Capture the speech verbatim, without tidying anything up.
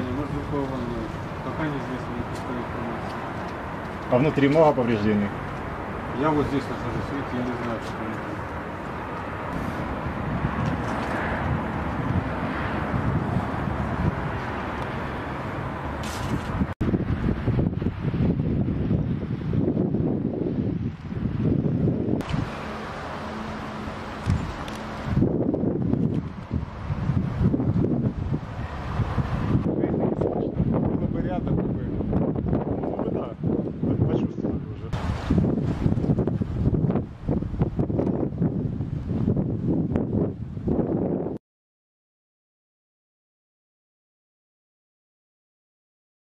может быть, пока неизвестно, никакой информации. А внутри много повреждений? Я вот здесь нахожусь, видите, я не знаю, что там.